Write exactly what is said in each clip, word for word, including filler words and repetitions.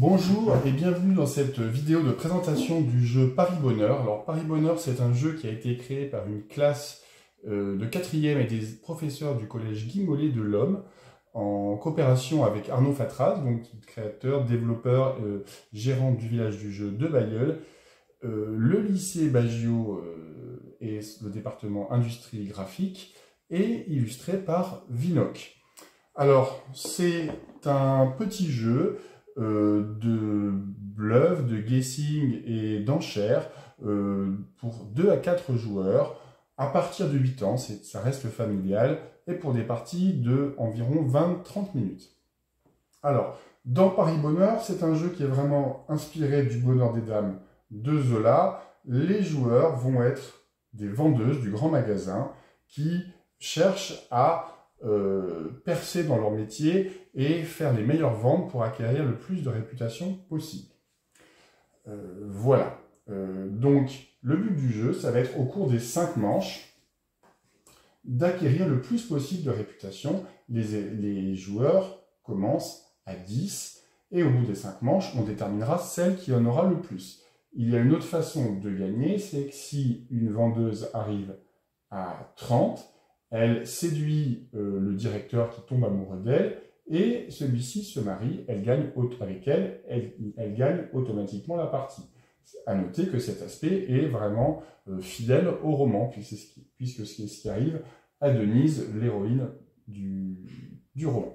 Bonjour et bienvenue dans cette vidéo de présentation du jeu Paris Bonheur. Alors Paris Bonheur, c'est un jeu qui a été créé par une classe euh, de quatrième et des professeurs du collège Guy Mollet de l'Homme en coopération avec Arnaud Fatraz, donc créateur, développeur, euh, gérant du village du jeu de Bailleul, euh, le lycée Baggio euh, et le département industrie graphique et illustré par Vinoc. Alors c'est un petit jeu Euh, de bluff, de guessing et d'enchères euh, pour deux à quatre joueurs à partir de huit ans, ça reste familial, et pour des parties de environ vingt à trente minutes. Alors, dans Paris Bonheur, c'est un jeu qui est vraiment inspiré du Bonheur des Dames de Zola. Les joueurs vont être des vendeuses du grand magasin qui cherchent à Euh, percer dans leur métier et faire les meilleures ventes pour acquérir le plus de réputation possible. Euh, voilà. Euh, donc, le but du jeu, ça va être au cours des cinq manches d'acquérir le plus possible de réputation. Les, les joueurs commencent à dix et au bout des cinq manches, on déterminera celle qui en aura le plus. Il y a une autre façon de gagner, c'est que si une vendeuse arrive à trente, elle séduit euh, le directeur qui tombe amoureux d'elle et celui-ci se marie, elle gagne avec elle, elle, elle gagne automatiquement la partie. À noter que cet aspect est vraiment euh, fidèle au roman, puisque c'est ce qui, puisque c'est ce qui arrive à Denise, l'héroïne du, du roman.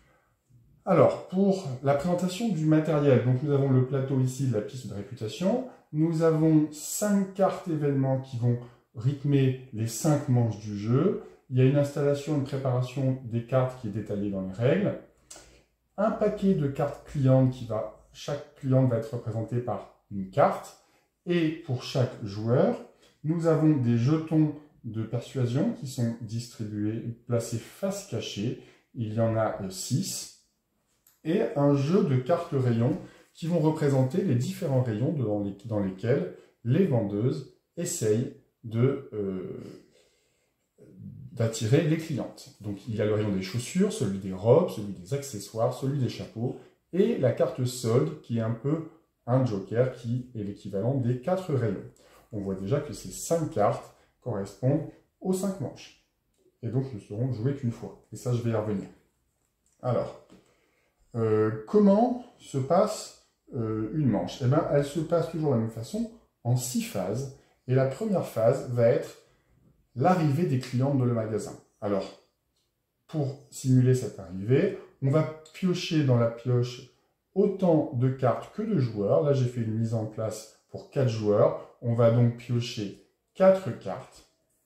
Alors, pour la présentation du matériel, donc nous avons le plateau ici de la piste de réputation, nous avons cinq cartes événements qui vont rythmer les cinq manches du jeu. Il y a une installation, une préparation des cartes qui est détaillée dans les règles. Un paquet de cartes clientes qui va, chaque cliente va être représentée par une carte. Et pour chaque joueur, nous avons des jetons de persuasion qui sont distribués, placés face cachée. Il y en a six. Et un jeu de cartes rayons qui vont représenter les différents rayons dans, les, dans lesquels les vendeuses essayent de... Euh, d'attirer les clientes. Donc il y a le rayon des chaussures, celui des robes, celui des accessoires, celui des chapeaux, et la carte solde qui est un peu un joker qui est l'équivalent des quatre rayons. On voit déjà que ces cinq cartes correspondent aux cinq manches. Et donc ne seront jouées qu'une fois. Et ça, je vais y revenir. Alors, euh, comment se passe euh, une manche? Eh bien, elle se passe toujours de la même façon, en six phases. Et la première phase va être l'arrivée des clientes dans le magasin. Alors, pour simuler cette arrivée, on va piocher dans la pioche autant de cartes que de joueurs. Là, j'ai fait une mise en place pour quatre joueurs. On va donc piocher quatre cartes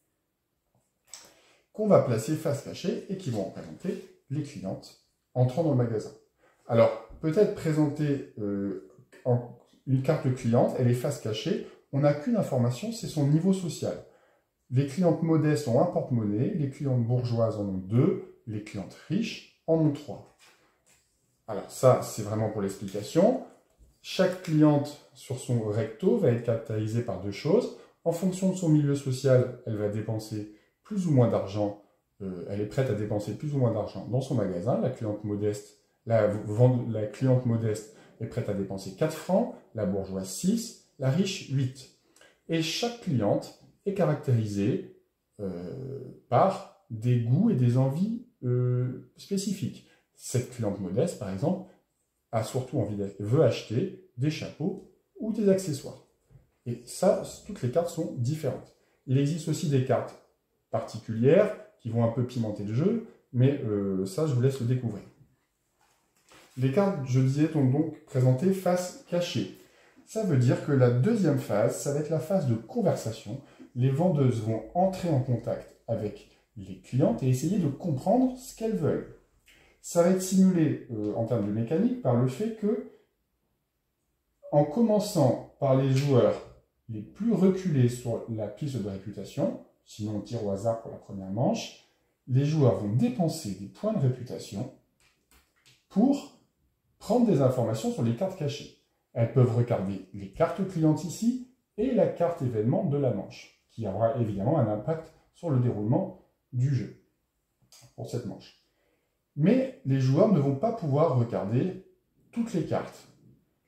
qu'on va placer face cachée et qui vont représenter les clientes entrant dans le magasin. Alors, peut-être présenter euh, en, une carte cliente, elle est face cachée. On n'a qu'une information, c'est son niveau social. Les clientes modestes ont un porte-monnaie, les clientes bourgeoises en ont deux, les clientes riches en ont trois. Alors ça, c'est vraiment pour l'explication. Chaque cliente sur son recto va être caractérisée par deux choses. En fonction de son milieu social, elle va dépenser plus ou moins d'argent, euh, elle est prête à dépenser plus ou moins d'argent dans son magasin. La cliente modeste, la, la cliente modeste est prête à dépenser quatre francs, la bourgeoise six, la riche huit. Et chaque cliente est caractérisée euh, par des goûts et des envies euh, spécifiques. Cette cliente modeste, par exemple, a surtout envie de, veut acheter des chapeaux ou des accessoires. Et ça, toutes les cartes sont différentes. Il existe aussi des cartes particulières qui vont un peu pimenter le jeu, mais euh, ça, je vous laisse le découvrir. Les cartes, je disais, sont donc présentées face cachée. Ça veut dire que la deuxième phase, ça va être la phase de conversation. Les vendeuses vont entrer en contact avec les clientes et essayer de comprendre ce qu'elles veulent. Ça va être simulé euh, en termes de mécanique par le fait que, en commençant par les joueurs les plus reculés sur la piste de réputation, sinon on tire au hasard pour la première manche, les joueurs vont dépenser des points de réputation pour prendre des informations sur les cartes cachées. Elles peuvent regarder les cartes clientes ici et la carte événement de la manche, qui aura évidemment un impact sur le déroulement du jeu pour cette manche. Mais les joueurs ne vont pas pouvoir regarder toutes les cartes.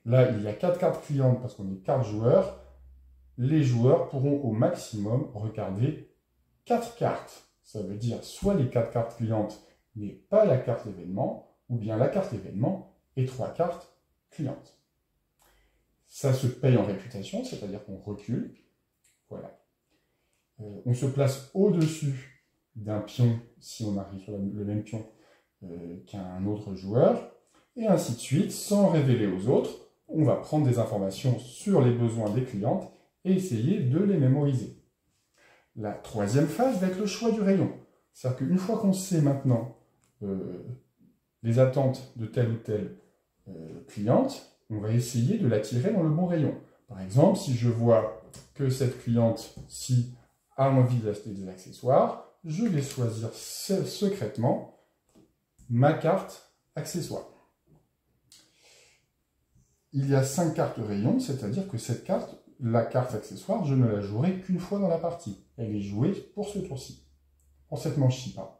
Là, il y a quatre cartes clientes parce qu'on est quatre joueurs. Les joueurs pourront au maximum regarder quatre cartes. Ça veut dire soit les quatre cartes clientes, mais pas la carte événement, ou bien la carte événement et trois cartes clientes. Ça se paye en réputation, c'est-à-dire qu'on recule. Voilà. Euh, on se place au-dessus d'un pion, si on arrive sur le même pion euh, qu'un autre joueur, et ainsi de suite, sans révéler aux autres. On va prendre des informations sur les besoins des clientes et essayer de les mémoriser. La troisième phase va être le choix du rayon. C'est-à-dire qu'une fois qu'on sait maintenant euh, les attentes de telle ou telle euh, cliente, on va essayer de l'attirer dans le bon rayon. Par exemple, si je vois que cette cliente-ci a envie d'acheter des accessoires, je vais choisir secrètement ma carte accessoire. Il y a cinq cartes rayon, c'est-à-dire que cette carte, la carte accessoire, je ne la jouerai qu'une fois dans la partie. Elle est jouée pour ce tour-ci, pour cette manche-ci, pas.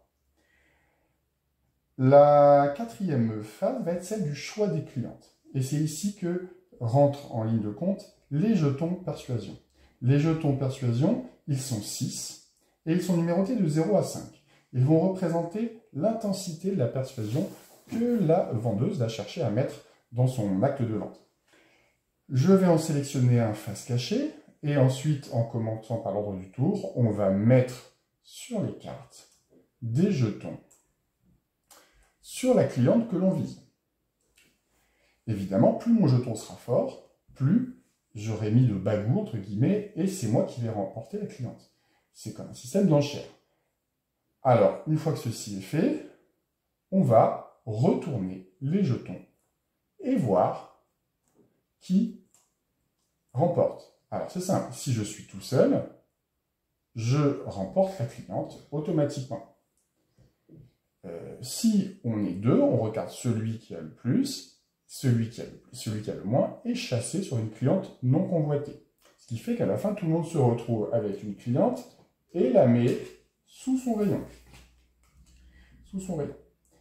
La quatrième phase va être celle du choix des clientes. Et c'est ici que rentrent en ligne de compte les jetons persuasion. Les jetons persuasion, ils sont six et ils sont numérotés de zéro à cinq. Ils vont représenter l'intensité de la persuasion que la vendeuse va chercher à mettre dans son acte de vente. Je vais en sélectionner un face cachée et ensuite, en commençant par l'ordre du tour, on va mettre sur les cartes des jetons sur la cliente que l'on vise. Évidemment, plus mon jeton sera fort, plus j'aurai mis de bagou, entre guillemets, et c'est moi qui vais remporter la cliente. C'est comme un système d'enchères. Alors, une fois que ceci est fait, on va retourner les jetons et voir qui remporte. Alors, c'est simple. Si je suis tout seul, je remporte la cliente automatiquement. Euh, si on est deux, on regarde celui qui a le plus, celui qui a le, celui qui a le moins, et chasser sur une cliente non convoitée. Ce qui fait qu'à la fin, tout le monde se retrouve avec une cliente et la met sous son rayon. Sous son rayon.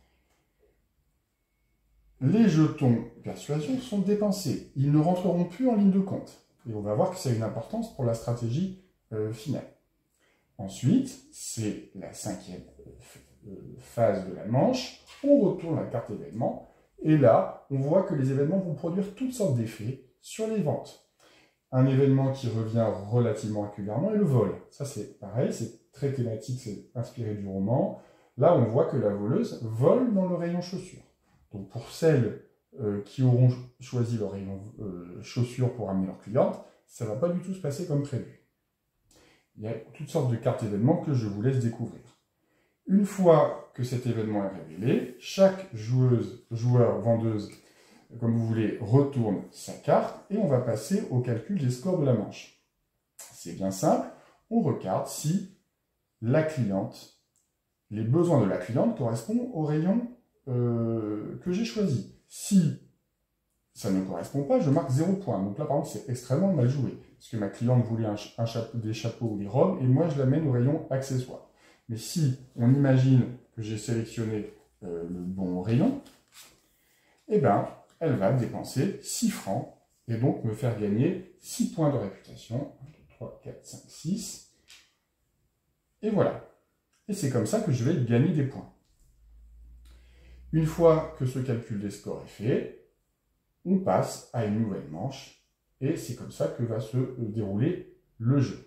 Les jetons persuasion sont dépensés. Ils ne rentreront plus en ligne de compte. Et on va voir que ça a une importance pour la stratégie euh, finale. Ensuite, c'est la cinquième phase de la manche. On retourne la carte événement. Et là, on voit que les événements vont produire toutes sortes d'effets sur les ventes. Un événement qui revient relativement régulièrement est le vol. Ça, c'est pareil, c'est très thématique, c'est inspiré du roman. Là, on voit que la voleuse vole dans le rayon chaussures. Donc, pour celles euh, qui auront choisi le rayon euh, chaussures pour amener leurs clientes, ça ne va pas du tout se passer comme prévu. Il y a toutes sortes de cartes événements que je vous laisse découvrir. Une fois que cet événement est révélé, chaque joueuse, joueur, vendeuse, comme vous voulez, retourne sa carte et on va passer au calcul des scores de la manche. C'est bien simple, on regarde si la cliente, les besoins de la cliente correspondent au rayon euh, que j'ai choisi. Si ça ne correspond pas, je marque zéro point. Donc là, par exemple, c'est extrêmement mal joué. Parce que ma cliente voulait un, un chapeau, des chapeaux ou des robes, et moi, je l'amène au rayon accessoires. Mais si on imagine que j'ai sélectionné euh, le bon rayon, eh bien, elle va dépenser six francs, et donc me faire gagner six points de réputation. un, deux, trois, quatre, cinq, six. Et voilà. Et c'est comme ça que je vais gagner des points. Une fois que ce calcul des scores est fait, on passe à une nouvelle manche, et c'est comme ça que va se dérouler le jeu.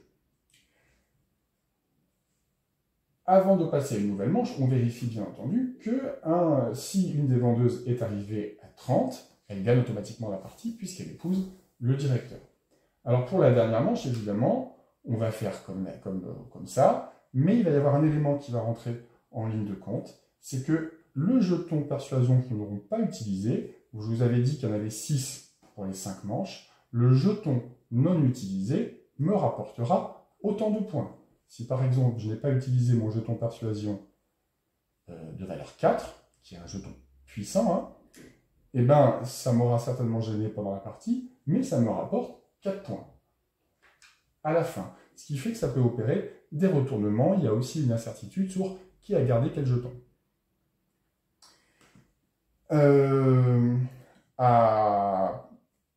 Avant de passer à une nouvelle manche, on vérifie bien entendu que un, si une des vendeuses est arrivée à trente, elle gagne automatiquement la partie puisqu'elle épouse le directeur. Alors pour la dernière manche, évidemment, on va faire comme, comme, comme ça, mais il va y avoir un élément qui va rentrer en ligne de compte, c'est que le jeton persuasion qu'ils n'auront pas utilisé, où je vous avais dit qu'il y en avait six pour les cinq manches, le jeton non utilisé me rapportera autant de points. Si par exemple, je n'ai pas utilisé mon jeton persuasion euh, de valeur quatre, qui est un jeton puissant, hein, eh ben, ça m'aura certainement gêné pendant la partie, mais ça me rapporte quatre points à la fin. Ce qui fait que ça peut opérer des retournements. Il y a aussi une incertitude sur qui a gardé quel jeton. Euh, à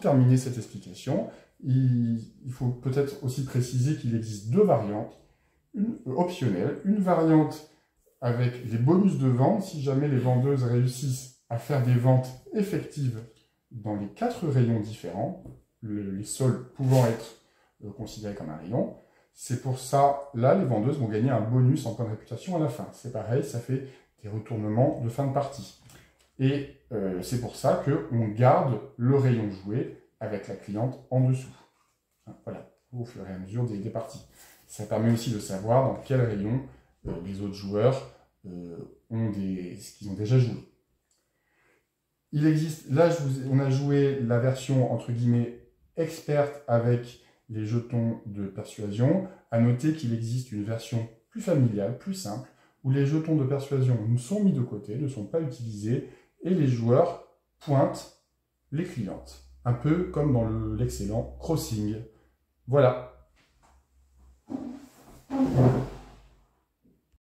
terminer cette explication, il, il faut peut-être aussi préciser qu'il existe deux variantes, une optionnelle, une variante avec les bonus de vente, si jamais les vendeuses réussissent à faire des ventes effectives dans les quatre rayons différents, le, les sols pouvant être euh, considérés comme un rayon. C'est pour ça, là, les vendeuses vont gagner un bonus en point de réputation à la fin. C'est pareil, ça fait des retournements de fin de partie. Et euh, c'est pour ça qu'on garde le rayon joué avec la cliente en dessous. Voilà, au fur et à mesure des, des parties. Ça permet aussi de savoir dans quel rayon euh, les autres joueurs euh, ont des, ce qu'ils ont déjà joué. Il existe, là je vous, on a joué la version entre guillemets experte avec les jetons de persuasion. À noter qu'il existe une version plus familiale, plus simple, où les jetons de persuasion nous sont mis de côté, ne sont pas utilisés, et les joueurs pointent les clientes. Un peu comme dans l'excellent Crossing. Voilà.